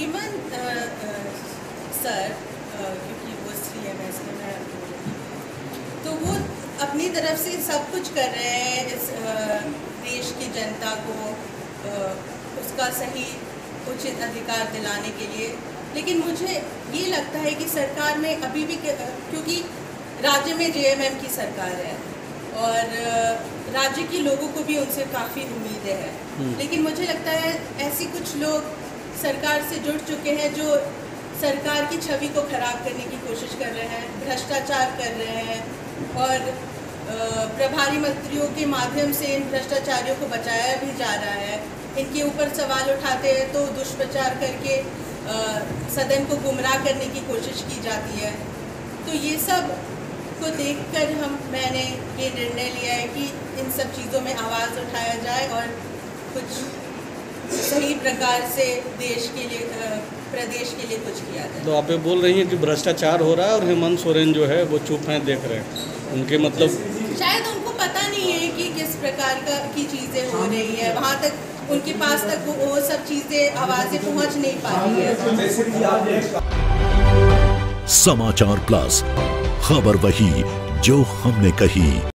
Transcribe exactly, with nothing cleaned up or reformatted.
हेमंत अ, अ, sir अ, क्योंकि वो C M S में मैं तो वो अपनी तरफ से सब कुछ कर रहे हैं इस अ, देश की जनता को अ, उसका सही उचित अधिकार दिलाने के लिए। लेकिन मुझे ये लगता है कि सरकार में अभी भी, क्योंकि राज्य में जे एम एम की सरकार है और राज्य के लोगों को भी उनसे काफ़ी उम्मीदें हैं, लेकिन मुझे लगता है ऐसी कुछ लोग सरकार से जुड़ चुके हैं जो सरकार की छवि को खराब करने की कोशिश कर रहे हैं, भ्रष्टाचार कर रहे हैं और प्रभारी मंत्रियों के माध्यम से इन भ्रष्टाचारियों को बचाया भी जा रहा है। इनके ऊपर सवाल उठाते हैं तो दुष्प्रचार करके आ, सदन को गुमराह करने की कोशिश की जाती है। तो ये सब को देखकर हम मैंने ये निर्णय लिया है कि इन सब चीज़ों में आवाज़ उठाया जाए और कुछ सही प्रकार से देश के लिए, प्रदेश के लिए कुछ किया जाए। तो आप ये बोल रही हैं कि भ्रष्टाचार हो रहा है और हेमंत सोरेन जो है वो चुप हैं, देख रहे हैं, उनके मतलब शायद उनको पता नहीं है कि किस प्रकार का की चीज़ें हो रही है, वहाँ तक उनके पास तक वो, वो सब चीज़ें आवाज़ें पहुँच नहीं पा रही है। समाचार प्लस, खबर वही जो हमने कही।